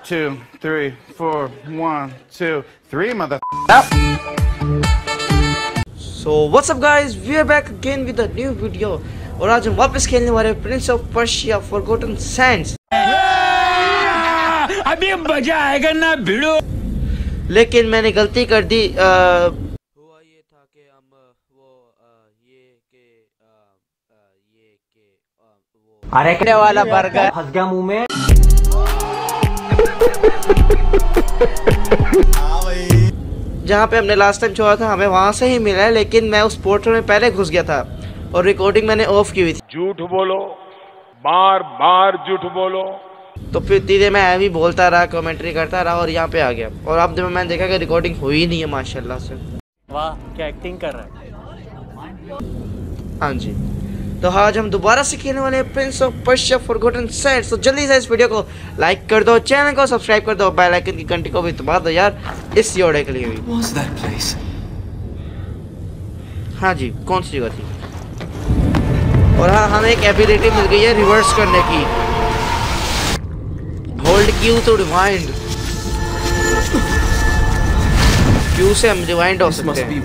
2, 3, 4, 1, 2, 3, mother. So what's up guys, we are back again with a new video और आज हम वापस खेलने वाले हैं Prince of Persia Forgotten Sands. अभी मजा आएगा ना भिड़ो। लेकिन मैंने गलती कर दी। हुआ ये था कि हम अरे क्या वाला बर्गर फंस गया मुंह में। जहाँ पे हमने लास्ट टाइम छोड़ा था हमें वहाँ से ही मिला है, लेकिन मैं उस पोर्टल में पहले घुस गया था और रिकॉर्डिंग मैंने ऑफ की हुई थी। झूठ बोलो, बार बार झूठ बोलो। तो फिर धीरे मैं भी बोलता रहा, कमेंट्री करता रहा और यहाँ पे आ गया। और अब जब मैंने देखा कि रिकॉर्डिंग हुई नहीं है माशाल्लाह से। वाह क्या एक्टिंग कर रहा है। हाँ जी, तो आज हम दोबारा से खेलने वाले हैं Prince of Persia Forgotten Sands. तो जल्दी से इस वीडियो को लाइक कर दो, चैनल को सब्सक्राइब कर दो, बेल आइकन की घंटी को भी दबा दो यार इस योड़े के लिए भी। हाँ जी, कौन सी जगह थी? और हाँ, हमें एक एबिलिटी मिल गई है रिवर्स करने की। Hold Q to rewind. Q से हम रिवाइंड हो सकते हैं।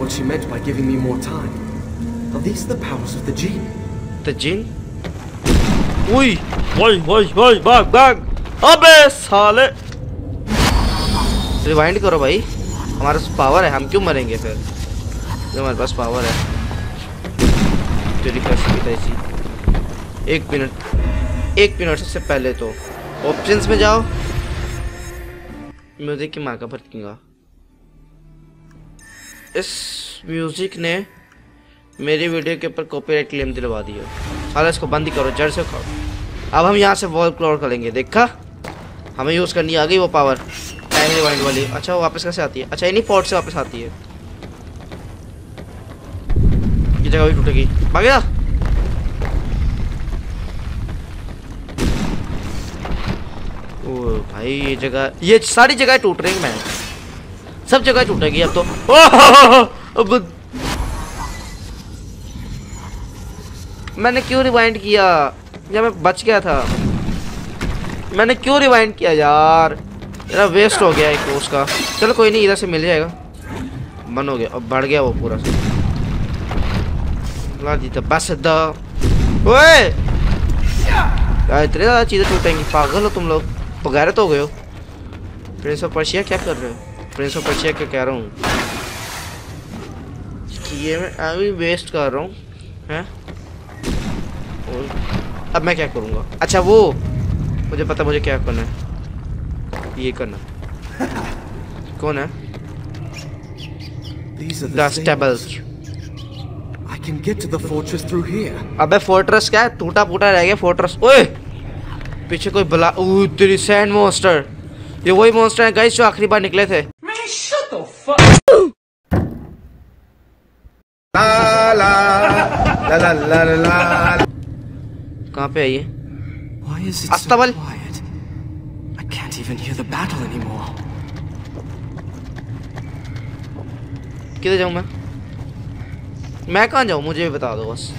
The jinn? उई, वही, भाग। अबे साले! रिवाइंड करो भाई, हमारे पास पावर है, हम क्यों मरेंगे फिर? हमारे पास पावर है। तेरी कैसी ऐसी। एक मिनट सबसे पहले तो ऑप्शंस में जाओ। म्यूजिक की माँ का भटकेगा। इस म्यूजिक ने मेरी वीडियो के ऊपर कॉपीराइट क्लेम दिलवा दिया। हाल इसको बंद ही करो, जड़ से खाओ। अब हम यहाँ से वॉल क्लोर करेंगे। देखा, हमें यूज़ करनी आ गई वो पावर टाइम रिवाइंड वाली। अच्छा, वो वापस कैसे आती है? अच्छा, इन्हीं पॉट से वापस आती है। ये जगह भी टूटेगी। भाग गया। ओ भाई, ये जगह, ये सारी जगह टूट रही है। मैं सब जगह टूटेगी अब तो। अब मैंने क्यों रिवाइंड किया जब मैं बच गया था? मैंने क्यों रिवाइंड किया यार? मेरा वेस्ट हो गया एक उसका। चलो कोई नहीं, इधर से मिल जाएगा। बंद हो गया, अब बढ़ गया वो पूरा। बस ओए इतनी ज़्यादा चीज़ें टूटेंगी, पागल हो तुम लोग, बगैरत हो गए हो। प्रिंस ऑफ पर्शिया क्या कर रहे हो? प्रिंस ऑफ पर्शिया क्या कह रहा हूँ? ये मैं अभी वेस्ट कर रहा हूँ हैं। अब मैं क्या करूँगा? अच्छा, वो मुझे पता, मुझे क्या करना है। ये करना। कौन है? अबे फोर्ट्रेस क्या है? टूटा फूटा रह गया फोर्ट्रेस। ओए पीछे कोई बला। तेरी सैंड मॉन्स्टर। ये वही मॉन्स्टर है गाइस जो आखिरी बार निकले थे। कहाँ पे है ये? अस्तबल। किधर जाऊँ मैं कहाँ जाऊँ? मुझे भी बता दो बस।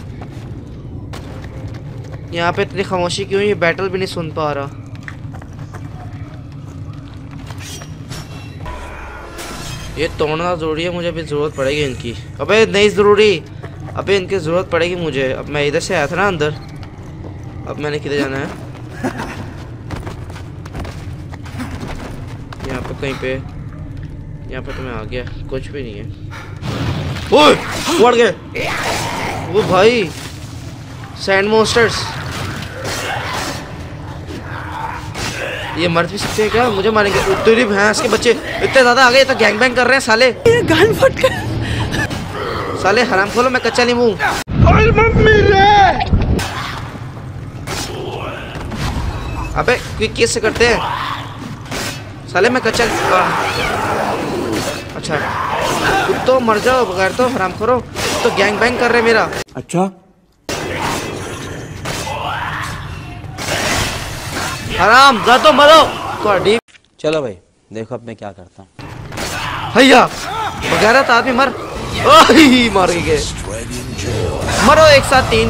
यहाँ पे इतनी खामोशी क्यों? ये बैटल भी नहीं सुन पा रहा। ये तोड़ना जरूरी है, मुझे अभी जरूरत पड़ेगी इनकी। अबे नहीं जरूरी, अबे इनकी जरूरत पड़ेगी मुझे। अब मैं इधर से आया था ना अंदर, अब मैंने किधर जाना है? यहाँ पे कहीं पे, यहाँ पे तो मैं आ गया, कुछ भी नहीं है। ओए उड़ गए वो भाई, सैंड मॉन्स्टर्स। ये मर भी सकते हैं क्या? मुझे मारेंगे। तेरी भैंस के बच्चे इतने ज्यादा आ गए, तो गैंग बैंग कर रहे हैं साले। ये गान फट गया साले, हराम खोलो। मैं कच्चा नींबू। अबे क्विक कैसे करते हैं साले? मैं कच्चा। अच्छा, तो मर जाओ बगैर तो, हराम खोरो। तो गैंग बैंग कर रहे हैं मेरा। अच्छा, हराम जा तो मरो तो ठीक। चलो भाई देखो अब मैं क्या करता हूँ। भैया बगैरत आदमी मर। मार गए, मरो एक साथ 3।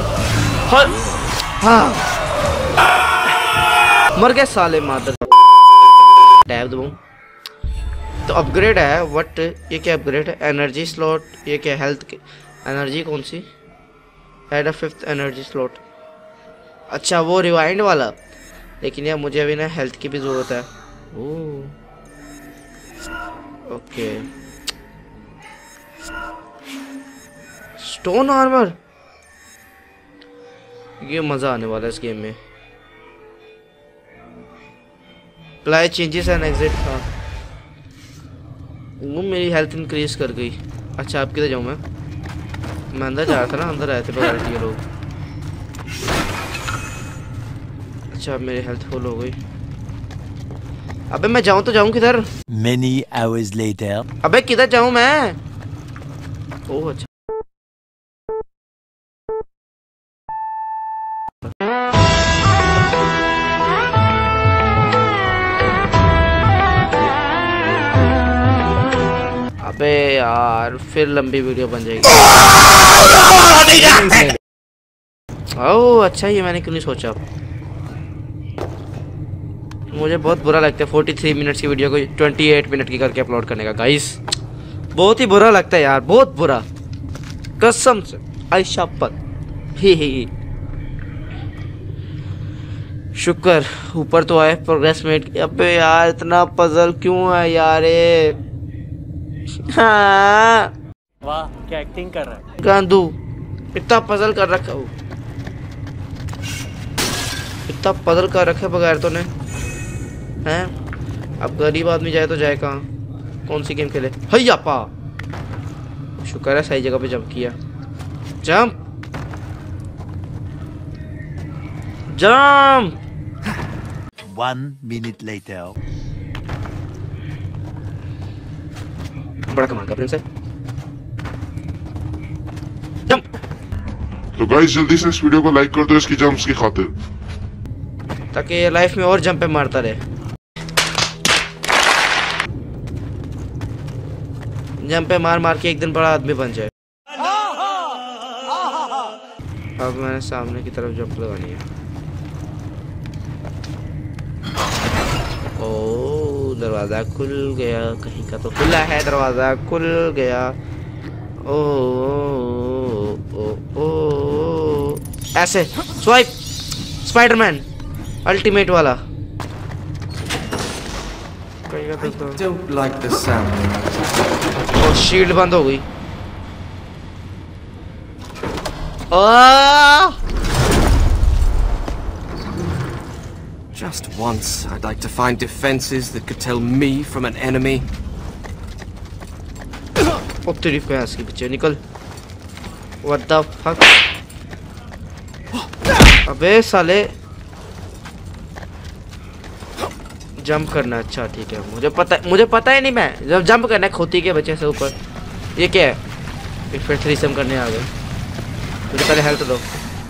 हाँ मर गए साले मादर। टैब दबाऊं तो अपग्रेड है। व्हाट, ये क्या अपग्रेड है? एनर्जी स्लॉट, ये क्या? हेल्थ की एनर्जी कौन सी? Add a 5th energy slot. अच्छा वो रिवाइंड वाला। लेकिन यार मुझे अभी ना हेल्थ की भी जरूरत है। ओह ओके, स्टोन आर्मर, ये मजा आने वाला है इस गेम में। Apply changes and exit. हाँ वो मेरी हेल्थ इंक्रीज कर गई। अच्छा अब किधर जाऊँ मैं अंदर जा रहा था ना, अंदर आए थे बगैर ये लोग। अच्छा अब मेरी हेल्थ फुल हो गई। अबे मैं जाऊँ तो जाऊँ किधर? Many hours later. अबे किधर जाऊँ मैं? ओह अच्छा, अबे यार फिर लंबी वीडियो बन जाएगी। ओह अच्छा, ये मैंने क्यों नहीं सोचा। मुझे बहुत बुरा लगता है 43 मिनट की वीडियो को 28 मिनट की करके अपलोड करने का गाइस। बहुत ही बुरा लगता है यार, बहुत बुरा, कसम से, आई शपथ। ही शुक्र ऊपर तो आए, प्रोग्रेस मेट। अबे यार इतना पजल क्यों है यार ये? हाँ वाह क्या एक्टिंग कर रहा है। गांधू इतना पजल कर रखा हूँ, इतना पजल कर रखा बगैर तो ने हैं। अब गरीब आदमी जाए तो जाए कहाँ? कौन सी गेम खेले? हैया पा, शुक्र है सही जगह पे जंप किया। Jump jump. 1 minute later. बड़ा कमाल का प्रिंस है। जंप। तो गाइस जल्दी से इस वीडियो को लाइक कर दो इसकी जंप्स की खातिर, ताकि ये लाइफ में और जंप पे मारता रहे। जंप पे मार मार के एक दिन बड़ा आदमी बन जाए। अब मैंने सामने की तरफ जंप लगानी है। ओ दरवाजा खुल गया, कहीं का तो खुला है दरवाजा, खुल गया। ओ ओ ओ, ओ ऐसे स्वाइप, स्पाइडरमैन अल्टीमेट वाला। Don't like the sound. और शील्ड बंद हो गई। आ! Just once, I'd like to find defenses that could tell me from an enemy. ओ तेरी भैंस की पीछे निकल। What the fuck? अबे साले जंप करना। अच्छा ठीक है, मुझे पता ही नहीं। मैं जब जंप करना है खोती के बच्चे से ऊपर। ये क्या है? फिर थ्रीसम करने आ गए। मुझे पहले हेल्थ दो।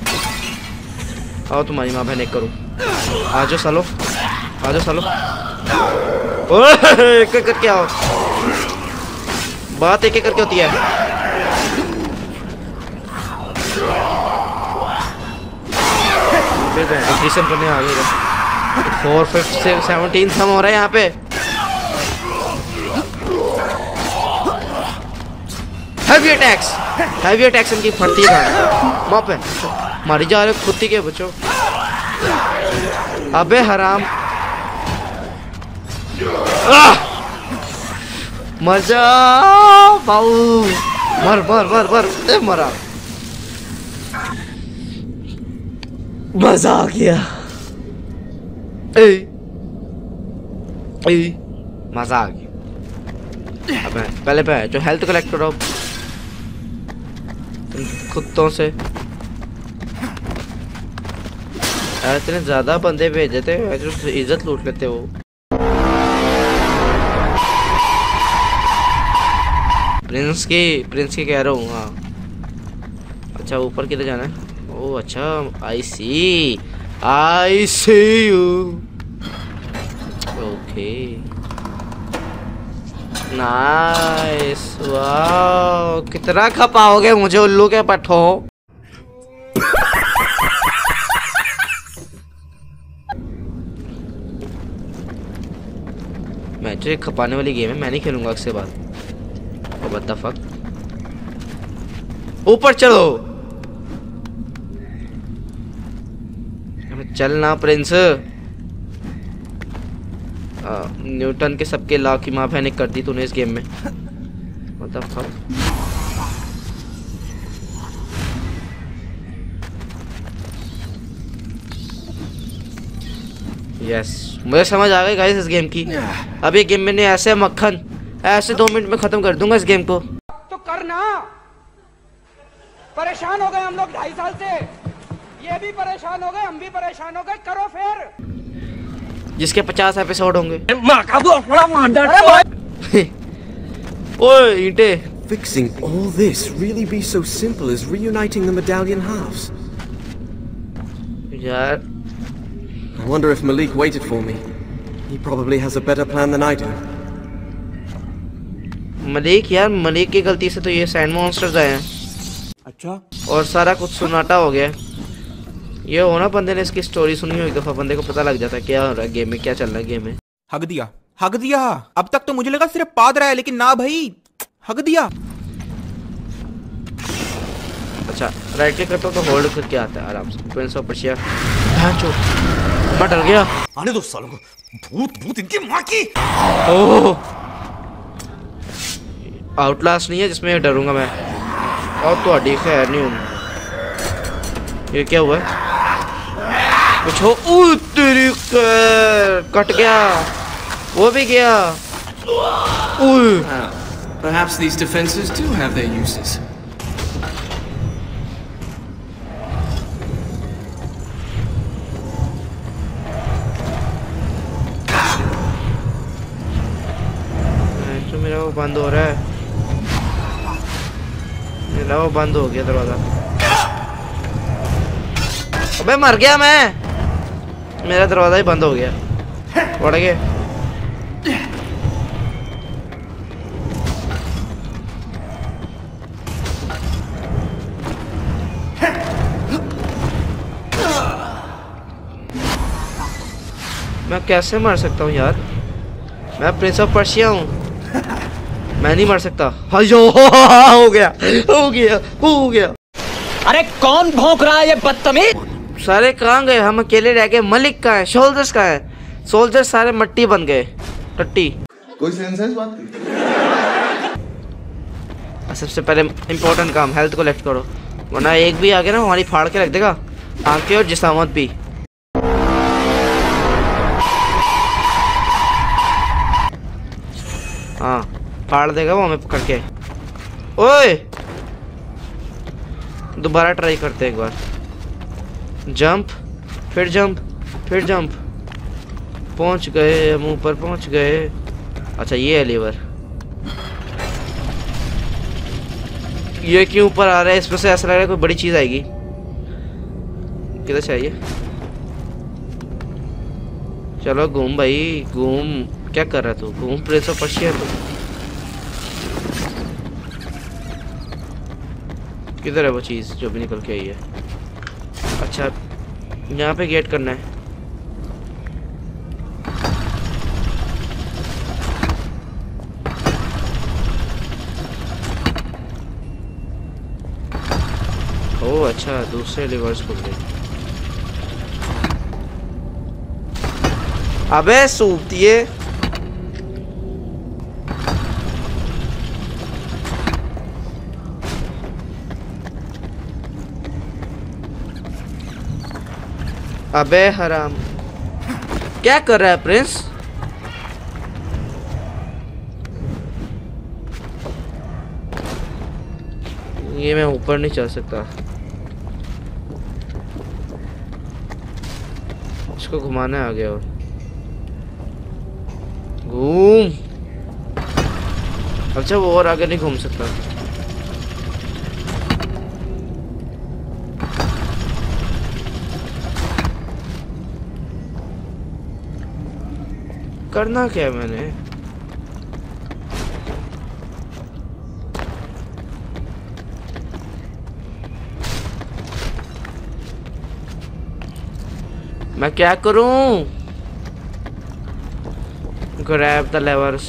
आओ तुम्हारी माँ बहन एक करूँ। आ जाओ सालो, आ जाओ सालो। एक एक करके आओ, बात एक एक करके होती है। थ्रीसम करने आ गए। 4 5 6 17 थम हो रहा है यहाँ पे। हैवी अटैक्स इनकी फटती है माँ पे। मारी जा रहे खुद के बच्चों। अबे हराम, मर जा बाऊ, मर मर मर मर। मरा, मजा आ गया। मजा आ गया। अबे पहले पे जो हेल्थ कलेक्ट करो कुत्तों से। इतने ज्यादा बंदे भेज देते जो इज्जत लूट लेते वो। प्रिंस की कह रहा हूँ। हाँ अच्छा ऊपर किधर जाना है? ओह अच्छा, I see you. Okay nice, wow कितना खपाओगे मुझे उल्लू के पट्ठो। जो खपाने वाली गेम है, मैं नहीं खेलूंगा इसके बाद। व्हाट द फक, ऊपर चलो। चलना प्रिंस। न्यूटन के सबके लॉ की माँ बहन कर दी तूने इस गेम में। What the fuck. यस, मुझे समझ आ गई गाइस इस गेम की। अब ये गेम मैंने ऐसे मक्खन ऐसे 2 मिनट में खत्म कर दूंगा इस गेम को। तो करना, परेशान हो गए हम लोग 2.5 साल से, ये भी परेशान हो गए, हम भी परेशान हो गए, करो फिर। जिसके 50 एपिसोड होंगे। ओए ईंटे। Fixing all this really be so simple as reuniting the medallion halves? यार I wonder if Malik waited for me. He probably has a better plan than I do. Malik, यार मलिक की गलती से तो ये सैंड मॉन्स्टर्स आए हैं। अच्छा। और सारा कुछ सुनाटा हो गया। ये हो ना, बंदे ने इसकी स्टोरी सुनी हो एक दफा, बंदे को पता लग जाता है क्या हो रहा है गेम में, क्या चल रहा है गेम में। हक दिया, हक दिया। अब तक तो मुझे लगा सिर्फ पाद रहा है, लेकिन ना भाई, हक दिया। अच्छा, राइट क्लिक करता हूँ तो होल्ड करके आता है आराम से। Prince of Persia. मैं डर गया। आने दो सालों को, भूत भूत इनकी माँ की। ओह, आउटलास्ट नहीं है जिसमें डरूंगा मैं। और तो खैर नहीं हूँ। ये क्या हुआ है? कुछ हो। तेरी कट गया, वो भी गया। Perhaps these defenses do have their uses. तो मेरा वो बंद हो रहा है, मेरा वो बंद हो गया दरवाजा। अबे मर गया मैं, मेरा दरवाजा ही बंद हो गया। बढ़ गए। मैं कैसे मर सकता हूँ यार? मैं प्रिंस ऑफ पर्शिया हूँ, मैं नहीं मर सकता। हायो हो गया, हो गया, हो गया। अरे कौन भौंक रहा है ये बदतमीज? सारे कहाँ गए? हम अकेले रह गए। मलिक कहाँ है? सोल्जर्स कहाँ है? सोल्जर्स सारे मट्टी बन गए, टट्टी। कोई सेंस है इस बात की? सबसे पहले इम्पोर्टेंट काम, हेल्थ को लेफ्ट करो, वरना एक भी आ गया ना हमारी फाड़ के रख देगा, आंखें और जिसामत भी। हाँ, फाड़ देगा वो हमें पकड़ के। ओए, दोबारा ट्राई करते एक बार। जंप, फिर जंप, फिर जंप। पहुंच गए, हम ऊपर पहुंच गए। अच्छा ये है लीवर। ये क्यों ऊपर आ रहा है? इसमें से ऐसा लग रहा है कोई बड़ी चीज आएगी। किधर चाहिए? चलो घूम भाई, घूम। क्या कर रहा तू? घूम, प्रिंस ऑफ पर्शिया तू। किधर है वो चीज जो भी निकल के आई है? अच्छा, यहाँ पे गेट करना है। ओह अच्छा, दूसरे लिवर्स खुल गए। अबे सूतिए। अबे हराम, क्या कर रहा है प्रिंस? ये मैं ऊपर नहीं चल सकता, इसको घुमाना है आगे। और घूम। अच्छा वो और आगे नहीं घूम सकता। करना क्या है मैंने? मैं क्या करूं? grab the levers.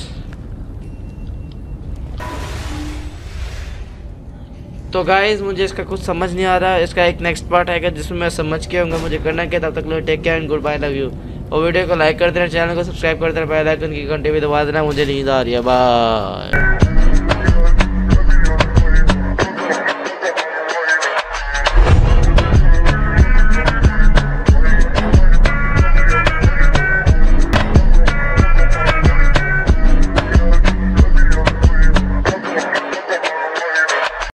तो गाइज मुझे इसका कुछ समझ नहीं आ रहा। इसका एक नेक्स्ट पार्ट आएगा जिसमें मैं समझ के होऊंगा मुझे करना क्या। तब तक लो take care and good bye, love you. और वीडियो को लाइक कर देना, चैनल को सब्सक्राइब कर देना, बेल आइकन की घंटे भी दबा देना। मुझे नींद आ रही है, बाय।